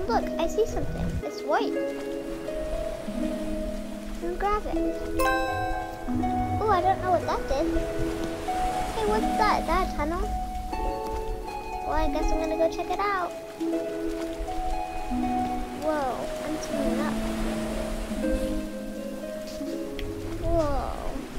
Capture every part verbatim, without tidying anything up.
look, I see something. It's white. I'll grab it. Oh, I don't know what that did. Hey, what's that? Is that a tunnel? Well, I guess I'm gonna go check it out. Whoa, I'm tuning up. Whoa.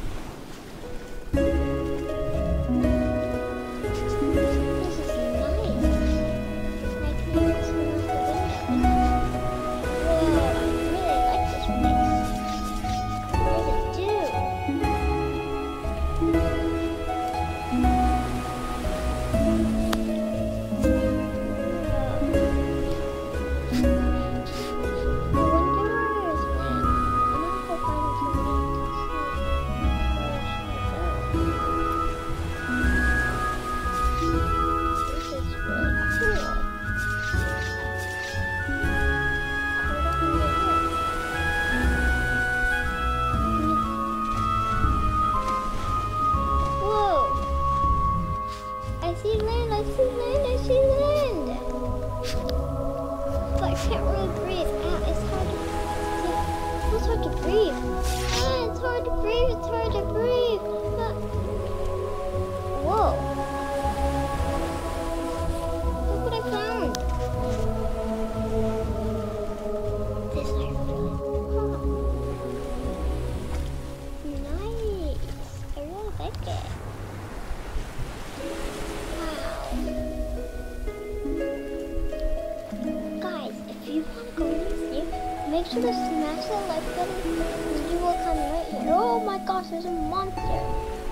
Make sure to smash that like button and you will come right here. Oh my gosh, there's a monster.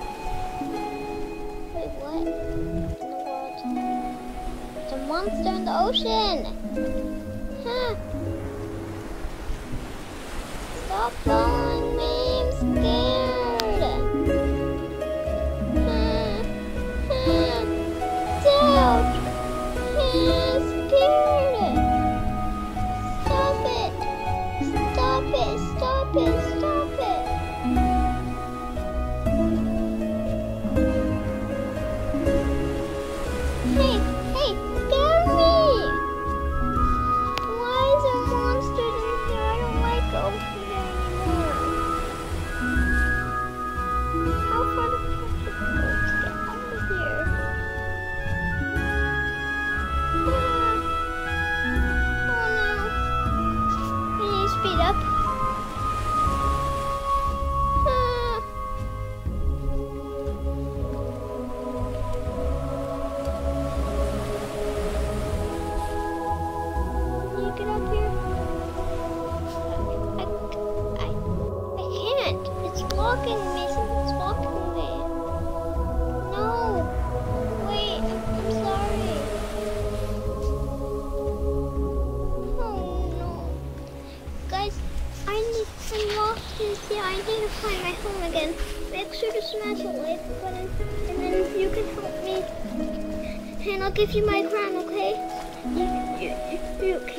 Wait, what in the world? There's a monster in the ocean. Huh. Stop following me, I'm scared. Huh. Huh. Dude. I'm scared. Stop it. Stop it, stop it, stop it. Hey, hey, get me. Why is there monsters in here? I don't like over here anymore. How far do we have to go to get out of here? Oh no. We need to speed up. Make sure to smash the like button, and then you can help me, and I'll give you my crown, okay? You, you, you, you